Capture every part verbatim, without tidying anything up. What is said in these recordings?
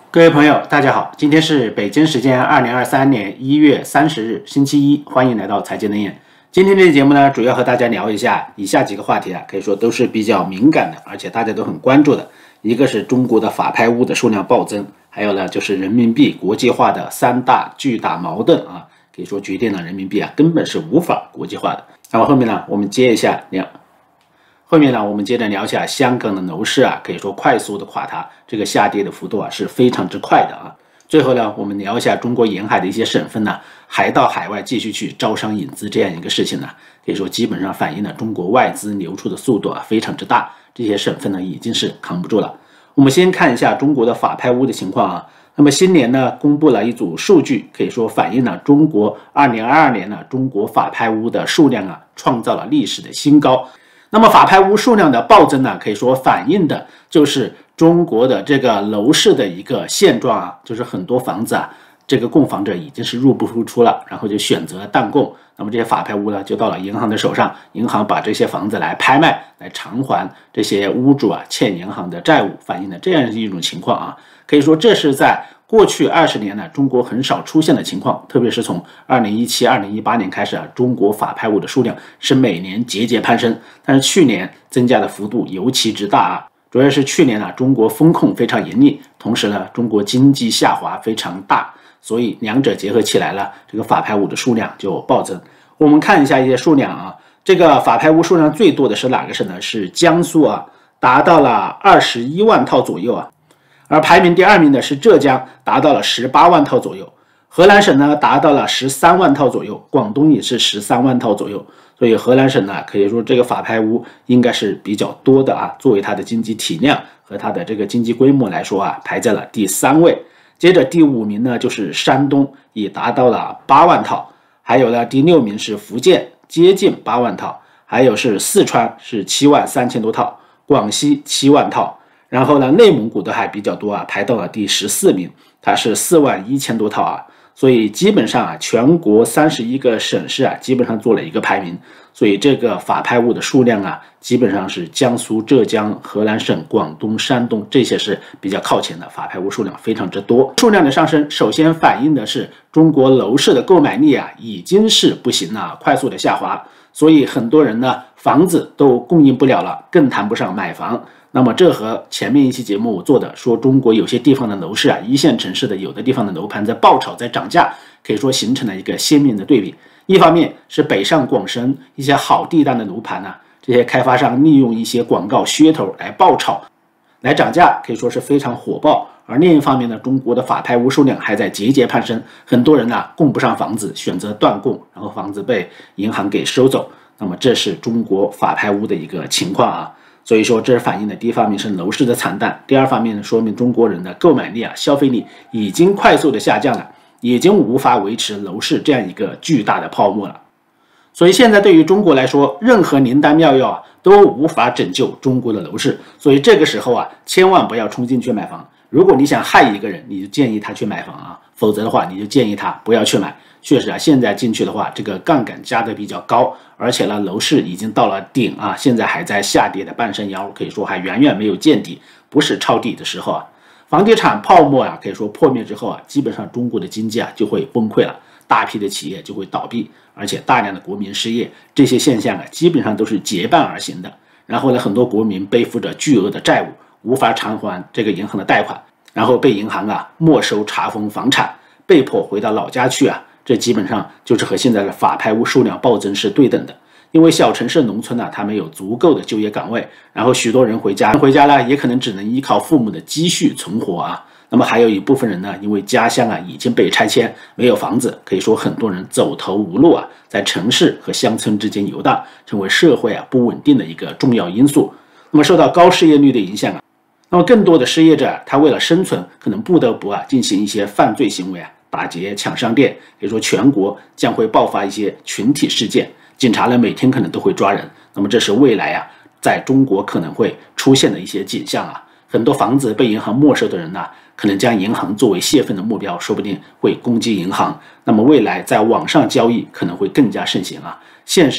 各位朋友，大家好，今天是北京时间二零二三年一月三十日，星期一，欢迎来到财经能眼。今天这期节目呢，主要和大家聊一下以下几个话题啊，可以说都是比较敏感的，而且大家都很关注的。一个是中国的法拍屋的数量暴增，还有呢就是人民币国际化的三大巨大矛盾啊，可以说决定了人民币啊根本是无法国际化的。那么后面呢，我们接一下聊。后面呢，我们接着聊一下香港的楼市啊，可以说快速的垮塌，这个下跌的幅度啊是非常之快的啊。最后呢，我们聊一下中国沿海的一些省份呢，还到海外继续去招商引资这样一个事情呢，可以说基本上反映了中国外资流出的速度啊非常之大，这些省份呢已经是扛不住了。我们先看一下中国的法拍屋的情况啊。那么新年呢，公布了一组数据，可以说反映了中国二零二二年呢，中国法拍屋的数量啊创造了历史的新高。那么法拍屋数量的暴增呢，可以说反映的就是中国的这个楼市的一个现状啊，就是很多房子啊，这个购房者已经是入不敷出了，然后就选择淡供，那么这些法拍屋呢就到了银行的手上，银行把这些房子来拍卖，来偿还这些屋主啊欠银行的债务，反映的这样一种情况啊，可以说这是在过去二十年呢，中国很少出现的情况，特别是从二零一七、二零一八年开始啊，中国法拍屋的数量是每年节节攀升，但是去年增加的幅度尤其之大啊，主要是去年啊，中国风控非常严厉，同时呢，中国经济下滑非常大，所以两者结合起来了，这个法拍屋的数量就暴增。我们看一下一些数量啊，这个法拍屋数量最多的是哪个省呢？是江苏啊，达到了二十一万套左右啊。而排名第二名的是浙江，达到了十八万套左右。河南省呢达到了十三万套左右，广东也是十三万套左右。所以河南省呢，可以说这个法拍屋应该是比较多的啊。作为它的经济体量和它的这个经济规模来说啊，排在了第三位。接着第五名呢就是山东，也达到了八万套。还有呢第六名是福建，接近八万套。还有是四川是七万三千多套，广西七万套。然后呢，内蒙古的还比较多啊，排到了第十四名，它是四万一千多套啊。所以基本上啊，全国三十一个省市啊，基本上做了一个排名。所以这个法拍屋的数量啊，基本上是江苏、浙江、河南省、广东、山东这些是比较靠前的，法拍屋数量非常之多。数量的上升，首先反映的是中国楼市的购买力啊，已经是不行了，快速的下滑。所以很多人呢，房子都供应不了了，更谈不上买房。那么这和前面一期节目我做的说中国有些地方的楼市啊，一线城市的有的地方的楼盘在爆炒在涨价，可以说形成了一个鲜明的对比。一方面是北上广深一些好地段的楼盘呢，这些开发商利用一些广告噱头来爆炒来涨价，可以说是非常火爆。而另一方面呢，中国的法拍屋数量还在节节攀升，很多人呢供不上房子，选择断供，然后房子被银行给收走。那么这是中国法拍屋的一个情况啊。所以说，这反映的第一方面是楼市的惨淡，第二方面呢，说明中国人的购买力啊、消费力已经快速的下降了，已经无法维持楼市这样一个巨大的泡沫了。所以现在对于中国来说，任何灵丹妙药啊都无法拯救中国的楼市。所以这个时候啊，千万不要冲进去买房。如果你想害一个人，你就建议他去买房啊，否则的话，你就建议他不要去买。确实啊，现在进去的话，这个杠杆加的比较高，而且呢，楼市已经到了顶啊，现在还在下跌的半山腰，可以说还远远没有见底，不是抄底的时候啊。房地产泡沫啊，可以说破灭之后啊，基本上中国的经济啊就会崩溃了，大批的企业就会倒闭，而且大量的国民失业，这些现象啊，基本上都是结伴而行的。然后呢，很多国民背负着巨额的债务，无法偿还这个银行的贷款，然后被银行啊没收查封房产，被迫回到老家去啊。这基本上就是和现在的法拍屋数量暴增是对等的，因为小城市农村呢，它没有足够的就业岗位，然后许多人回家回家呢，也可能只能依靠父母的积蓄存活啊。那么还有一部分人呢，因为家乡啊已经被拆迁，没有房子，可以说很多人走投无路啊，在城市和乡村之间游荡，成为社会啊不稳定的一个重要因素。那么受到高失业率的影响啊，那么更多的失业者他为了生存，可能不得不啊进行一些犯罪行为啊。打劫、抢商店，可以说全国将会爆发一些群体事件，警察呢每天可能都会抓人。那么这是未来啊，在中国可能会出现的一些景象啊。很多房子被银行没收的人呢，可能将银行作为泄愤的目标，说不定会攻击银行。那么未来在网上交易可能会更加盛行啊。现实中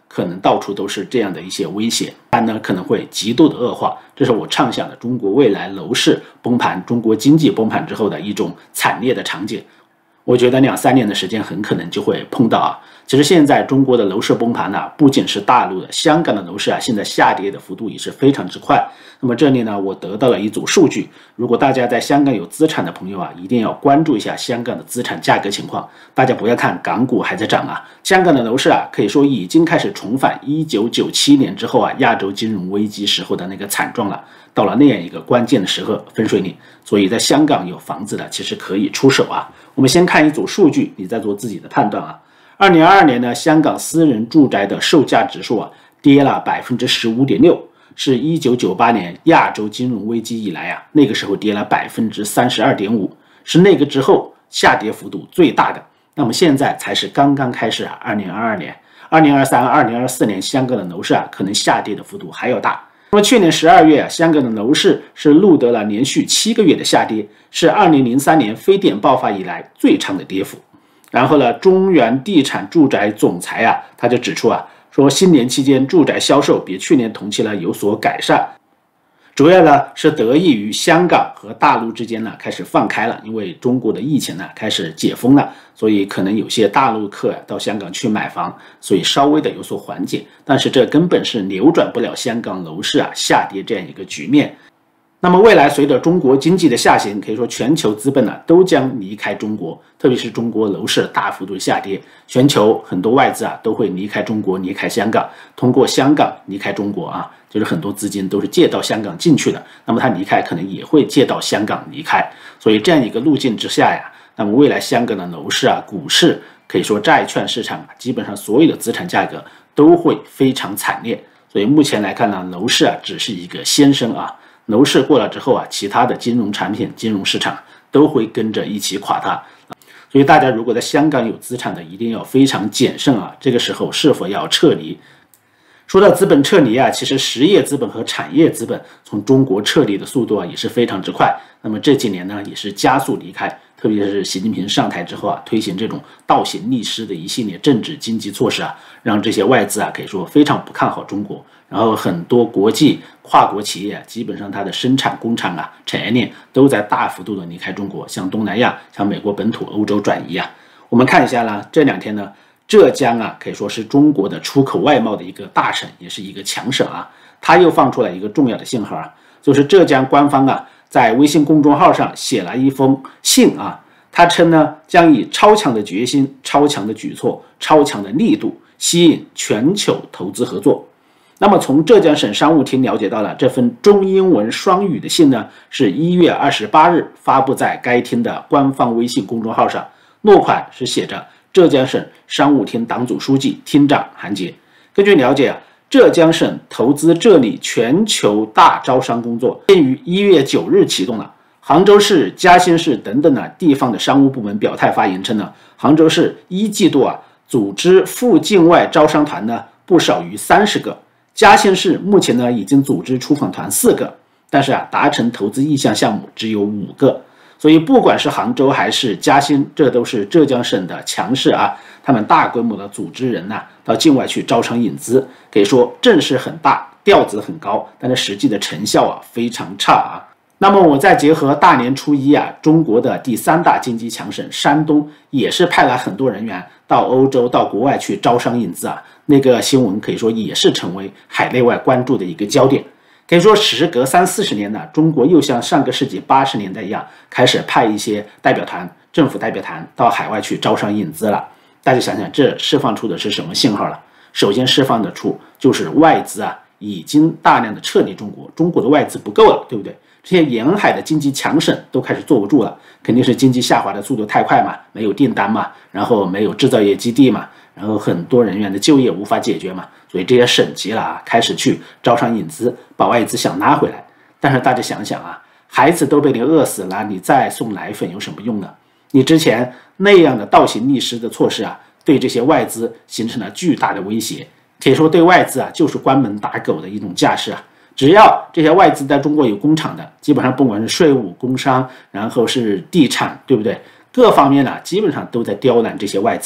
可能到处都是这样的一些威胁，但呢可能会极度的恶化。这是我畅想的中国未来楼市崩盘、中国经济崩盘之后的一种惨烈的场景。我觉得两三年的时间很可能就会碰到啊。其实现在中国的楼市崩盘呢、啊，不仅是大陆的，香港的楼市啊，现在下跌的幅度也是非常之快。那么这里呢，我得到了一组数据，如果大家在香港有资产的朋友啊，一定要关注一下香港的资产价格情况。大家不要看港股还在涨啊，香港的楼市啊，可以说已经开始重返一九九七年之后啊，亚洲金融危机时候的那个惨状了。到了那样一个关键的时刻，分水岭，所以在香港有房子的其实可以出手啊。我们先看一组数据，你再做自己的判断啊。二零二二年呢，香港私人住宅的售价指数啊跌了百分之十五点六，是一九九八年亚洲金融危机以来啊，那个时候跌了百分之三十二点五，是那个之后下跌幅度最大的。那么现在才是刚刚开始啊，二零二二年、二零二三、二零二四年，香港的楼市啊，可能下跌的幅度还要大。那么去年十二月啊，香港的楼市是录得了连续七个月的下跌，是二零零三年非典爆发以来最长的跌幅。然后呢，中原地产住宅总裁啊，他就指出啊，说新年期间住宅销售比去年同期呢有所改善，主要呢是得益于香港和大陆之间呢开始放开了，因为中国的疫情呢开始解封了，所以可能有些大陆客啊到香港去买房，所以稍微的有所缓解，但是这根本是扭转不了香港楼市啊下跌这样一个局面。那么未来随着中国经济的下行，可以说全球资本呢、啊、都将离开中国，特别是中国楼市大幅度下跌，全球很多外资啊都会离开中国，离开香港，通过香港离开中国啊，就是很多资金都是借到香港进去的，那么它离开可能也会借到香港离开，所以这样一个路径之下呀，那么未来香港的楼市啊、股市，可以说债券市场啊，基本上所有的资产价格都会非常惨烈。所以目前来看呢，楼市啊只是一个先声啊。楼市过了之后啊，其他的金融产品、金融市场都会跟着一起垮塌。所以大家如果在香港有资产的，一定要非常谨慎啊，这个时候是否要撤离。说到资本撤离啊，其实实业资本和产业资本从中国撤离的速度啊也是非常之快。那么这几年呢，也是加速离开，特别是习近平上台之后啊，推行这种倒行逆施的一系列政治经济措施啊，让这些外资啊可以说非常不看好中国。然后很多国际跨国企业啊，基本上它的生产工厂啊、产业链都在大幅度的离开中国，向东南亚、向美国本土、欧洲转移啊。我们看一下呢，这两天呢，浙江啊可以说是中国的出口外贸的一个大省，也是一个强省啊。它又放出来一个重要的信号啊，就是浙江官方啊在微信公众号上写了一封信啊，他称呢将以超强的决心、超强的举措、超强的力度吸引全球投资合作。那么从浙江省商务厅了解到了，这份中英文双语的信呢，是一月二十八日发布在该厅的官方微信公众号上，落款是写着浙江省商务厅党组书记、厅长韩杰。根据了解啊，浙江省投资这里全球大招商工作便于一月九日启动了。杭州市、嘉兴市等等的地方的商务部门表态发言称呢，杭州市一季度啊组织赴境外招商团呢不少于三十个。嘉兴市目前呢已经组织出访团四个，但是啊达成投资意向项目只有五个，所以不管是杭州还是嘉兴，这都是浙江省的强势啊，他们大规模的组织人呐、啊、到境外去招商引资，可以说阵势很大，调子很高，但是实际的成效啊非常差啊。那么我再结合大年初一啊，中国的第三大经济强省山东也是派来很多人员到欧洲、到国外去招商引资啊。那个新闻可以说也是成为海内外关注的一个焦点。可以说时隔三四十年呢，中国又像上个世纪八十年代一样，开始派一些代表团、政府代表团到海外去招商引资了。大家想想，这释放出的是什么信号了？首先释放的出就是外资啊已经大量的撤离中国，中国的外资不够了，对不对？这些沿海的经济强省都开始坐不住了，肯定是经济下滑的速度太快嘛，没有订单嘛，然后没有制造业基地嘛，然后很多人员的就业无法解决嘛，所以这些省级了啊，开始去招商引资，把外资想拉回来。但是大家想想啊，孩子都被你饿死了，你再送奶粉有什么用呢？你之前那样的倒行逆施的措施啊，对这些外资形成了巨大的威胁，可以说对外资啊就是关门打狗的一种架势啊。只要这些外资在中国有工厂的，基本上不管是税务、工商，然后是地产，对不对？各方面呢，基本上都在刁难这些外资啊。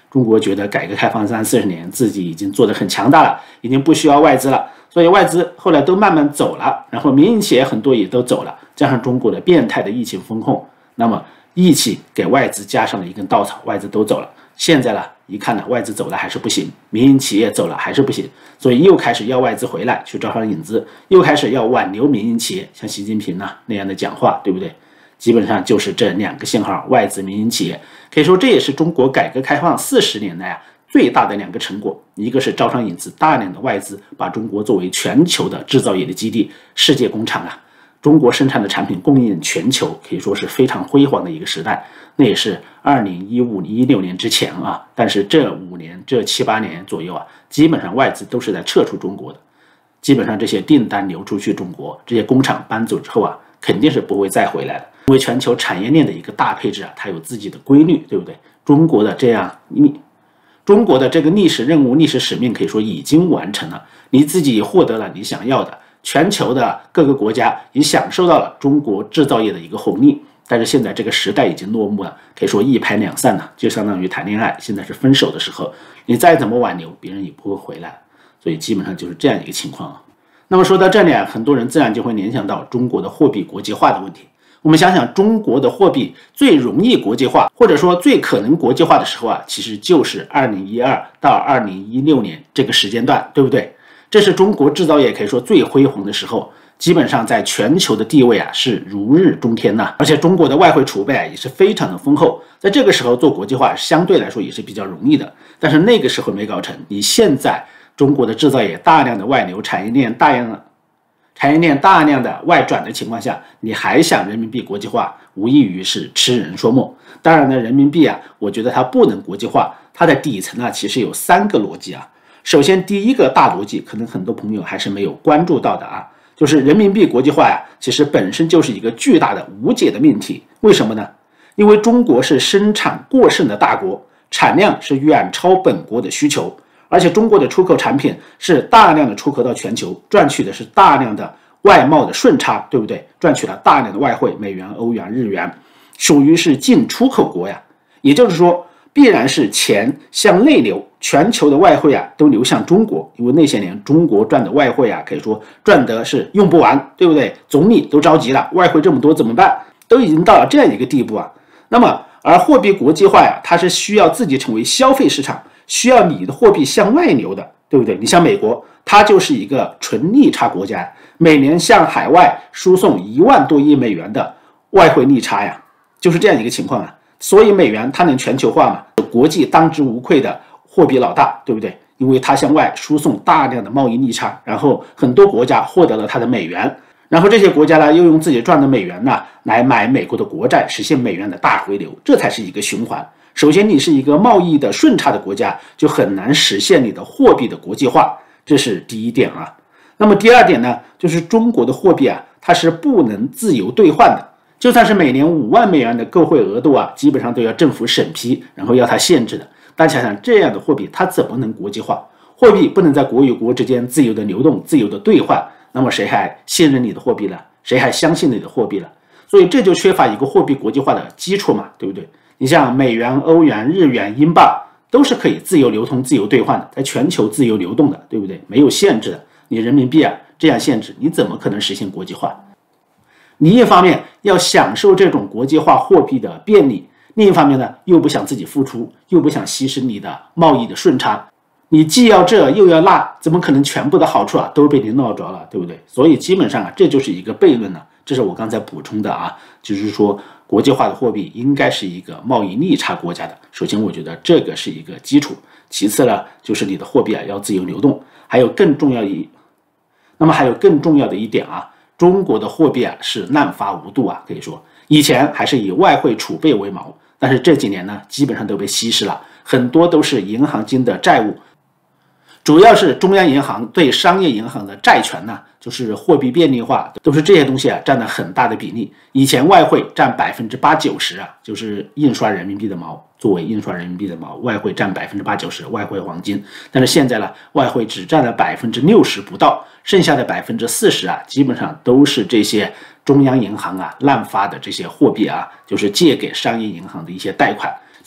中国觉得改革开放三四十年，自己已经做得很强大了，已经不需要外资了，所以外资后来都慢慢走了，然后民营企业很多也都走了，加上中国的变态的疫情风控，那么疫情给外资加上了一根稻草，外资都走了。现在呢，一看呢，外资走了还是不行，民营企业走了还是不行，所以又开始要外资回来去招商引资，又开始要挽留民营企业，像习近平呢那样的讲话，对不对？基本上就是这两个信号，外资、民营企业，可以说这也是中国改革开放四十年来啊最大的两个成果，一个是招商引资，大量的外资把中国作为全球的制造业的基地、世界工厂啊。中国生产的产品供应全球，可以说是非常辉煌的一个时代。那也是二零一五、一六年之前啊，但是这五年、这七八年左右啊，基本上外资都是在撤出中国的。基本上这些订单流出去中国，这些工厂搬走之后啊，肯定是不会再回来的。因为全球产业链的一个大配置啊，它有自己的规律，对不对？中国的这样逆，中国的这个历史任务、历史使命可以说已经完成了，你自己获得了你想要的。全球的各个国家也享受到了中国制造业的一个红利，但是现在这个时代已经落幕了，可以说一拍两散了，就相当于谈恋爱，现在是分手的时候，你再怎么挽留，别人也不会回来，所以基本上就是这样一个情况啊。那么说到这里啊，很多人自然就会联想到中国的货币国际化的问题。我们想想，中国的货币最容易国际化，或者说最可能国际化的时候啊，其实就是二零一二到二零一六年这个时间段，对不对？这是中国制造业可以说最辉煌的时候，基本上在全球的地位啊是如日中天呐、啊，而且中国的外汇储备啊也是非常的丰厚，在这个时候做国际化相对来说也是比较容易的。但是那个时候没搞成，你现在中国的制造业大量的外流，产业链大量的产业链大量的外转的情况下，你还想人民币国际化，无异于是痴人说梦。当然呢，人民币啊，我觉得它不能国际化，它的底层啊其实有三个逻辑啊。首先，第一个大逻辑，可能很多朋友还是没有关注到的啊，就是人民币国际化呀，其实本身就是一个巨大的无解的命题。为什么呢？因为中国是生产过剩的大国，产量是远超本国的需求，而且中国的出口产品是大量的出口到全球，赚取的是大量的外贸的顺差，对不对？赚取了大量的外汇，美元、欧元、日元，属于是进出口国呀。也就是说，必然是钱向内流，全球的外汇啊都流向中国，因为那些年中国赚的外汇啊，可以说赚的是用不完，对不对？总理都着急了，外汇这么多怎么办？都已经到了这样一个地步啊。那么，而货币国际化呀，它是需要自己成为消费市场，需要你的货币向外流的，对不对？你像美国，它就是一个纯逆差国家，每年向海外输送一万多亿美元的外汇逆差呀，就是这样一个情况啊。所以美元它能全球化嘛？国际当之无愧的货币老大，对不对？因为它向外输送大量的贸易逆差，然后很多国家获得了它的美元，然后这些国家呢又用自己赚的美元呢来买美国的国债，实现美元的大回流，这才是一个循环。首先，你是一个贸易的顺差的国家，就很难实现你的货币的国际化，这是第一点啊。那么第二点呢，就是中国的货币啊，它是不能自由兑换的。就算是每年五万美元的购汇额度啊，基本上都要政府审批，然后要它限制的。大家想想，这样的货币它怎么能国际化？货币不能在国与国之间自由的流动、自由的兑换，那么谁还信任你的货币了？谁还相信你的货币了？所以这就缺乏一个货币国际化的基础嘛，对不对？你像美元、欧元、日元、英镑都是可以自由流通、自由兑换的，在全球自由流动的，对不对？没有限制的。你人民币啊这样限制，你怎么可能实现国际化？你一方面要享受这种国际化货币的便利，另一方面呢，又不想自己付出，又不想牺牲你的贸易的顺差，你既要这又要那，怎么可能全部的好处啊都被你闹着了，对不对？所以基本上啊，这就是一个悖论呢。这是我刚才补充的啊，就是说国际化的货币应该是一个贸易逆差国家的。首先，我觉得这个是一个基础，其次呢，就是你的货币啊要自由流动，还有更重要一，那么还有更重要的一点啊。中国的货币啊是滥发无度啊，可以说以前还是以外汇储备为锚，但是这几年呢，基本上都被稀释了，很多都是银行间的债务，主要是中央银行对商业银行的债权呢，就是货币便利化，都是这些东西啊占了很大的比例。以前外汇占百分之八九十啊，就是印刷人民币的锚，作为印刷人民币的锚，外汇占百分之八九十，外汇黄金。但是现在呢，外汇只占了百分之六十不到，剩下的百分之四十啊，基本上都是这些中央银行啊滥发的这些货币啊，就是借给商业银行的一些贷款。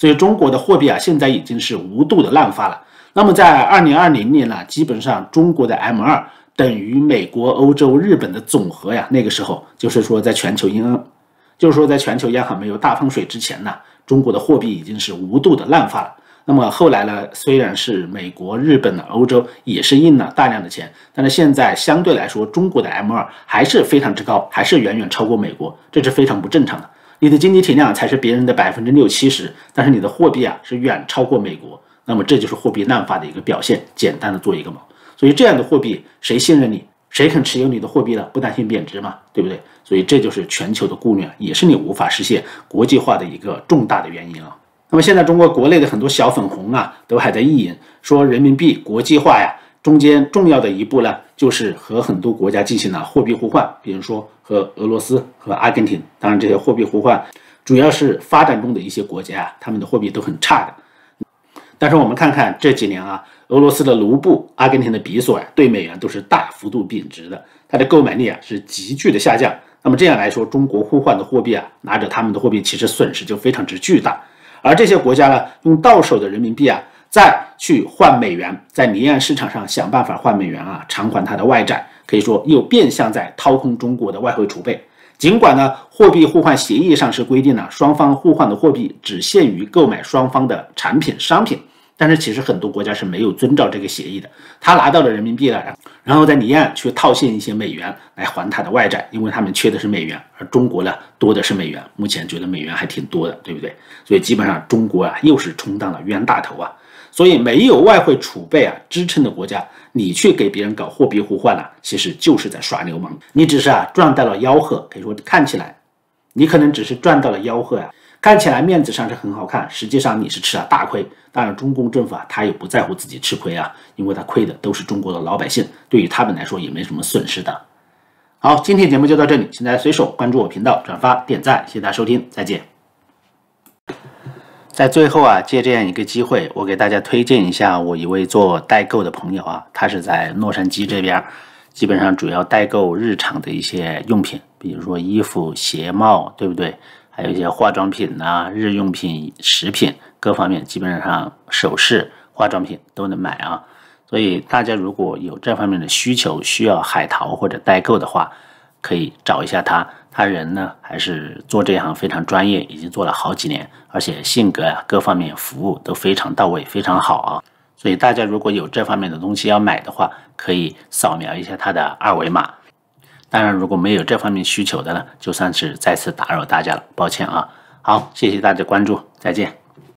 所以中国的货币啊，现在已经是无度的滥发了。那么在二零二零年呢，基本上中国的 M 二 等于美国、欧洲、日本的总和呀。那个时候就是说，在全球央，就是说在全球央行没有大放水之前呢，中国的货币已经是无度的滥发了。那么后来呢，虽然是美国、日本、欧洲也是印了大量的钱，但是现在相对来说，中国的 M 二 还是非常之高，还是远远超过美国，这是非常不正常的。你的经济体量才是别人的百分之六七十，但是你的货币啊是远超过美国，那么这就是货币滥发的一个表现。简单的做一个毛，所以这样的货币谁信任你？谁肯持有你的货币呢？不担心贬值嘛，对不对？所以这就是全球的顾虑啊，也是你无法实现国际化的一个重大的原因啊。那么现在中国国内的很多小粉红啊，都还在意淫说人民币国际化呀，中间重要的一步呢，就是和很多国家进行了货币互换，比如说和俄罗斯和阿根廷。当然，这些货币互换主要是发展中的一些国家啊，他们的货币都很差的。但是我们看看这几年啊，俄罗斯的卢布、阿根廷的比索啊，对美元都是大幅度贬值的，它的购买力啊是急剧的下降。那么这样来说，中国互换的货币啊，拿着他们的货币，其实损失就非常之巨大。而这些国家呢，用到手的人民币啊，再去换美元，在离岸市场上想办法换美元啊，偿还它的外债，可以说又变相在掏空中国的外汇储备。尽管呢，货币互换协议上是规定了双方互换的货币只限于购买双方的产品商品，但是其实很多国家是没有遵照这个协议的。他拿到了人民币了，然后在离岸去套现一些美元来还他的外债，因为他们缺的是美元，而中国呢多的是美元。目前觉得美元还挺多的，对不对？所以基本上中国啊又是充当了冤大头啊。所以没有外汇储备啊支撑的国家，你去给别人搞货币互换啊，其实就是在耍流氓。你只是啊赚到了吆喝，可以说看起来你可能只是赚到了吆喝啊，看起来面子上是很好看，实际上你是吃了大亏。当然中共政府啊他也不在乎自己吃亏啊，因为他亏的都是中国的老百姓，对于他们来说也没什么损失的。好，今天节目就到这里，请大家随手关注我频道、转发、点赞，谢谢大家收听，再见。在最后啊，借这样一个机会，我给大家推荐一下我一位做代购的朋友啊，他是在洛杉矶这边，基本上主要代购日常的一些用品，比如说衣服、鞋帽，对不对？还有一些化妆品啊、日用品、食品各方面，基本上首饰、化妆品都能买啊。所以大家如果有这方面的需求，需要海淘或者代购的话，可以找一下他。他人呢还是做这行非常专业，已经做了好几年，而且性格啊各方面服务都非常到位，非常好啊。所以大家如果有这方面的东西要买的话，可以扫描一下他的二维码。当然如果没有这方面需求的呢，就算是再次打扰大家了，抱歉啊。好，谢谢大家关注，再见。